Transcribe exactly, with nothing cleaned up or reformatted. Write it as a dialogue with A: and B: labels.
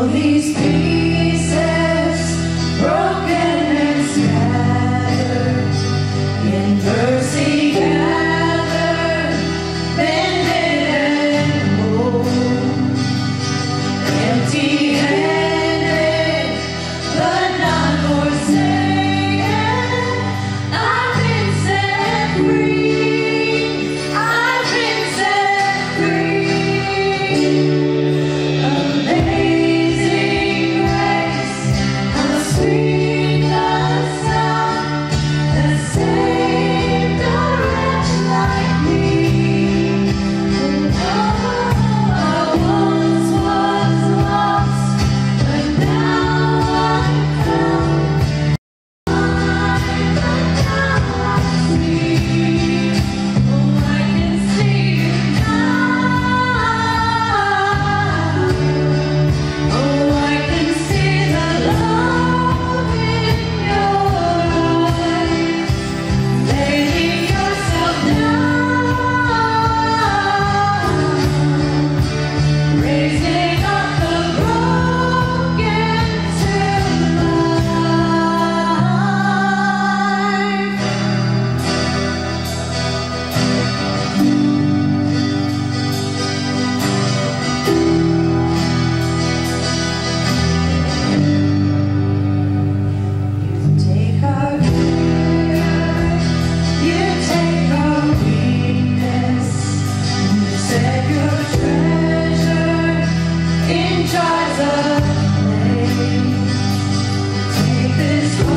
A: these pieces, broken and scattered, in mercy gathered, mended and whole, empty-handed, but not forsaken. I've been set free. I've been set free. Amazing grace, how sweet the sound that saved a wretch like me. Oh, I once was lost, but now I'm found. But now I see. Oh, I can see you now. Oh, I can see the love in your eyes, laying yourself down, raising up the broken to life. Take our fear, you take our weakness, you set your treasure in jars of clay. Take this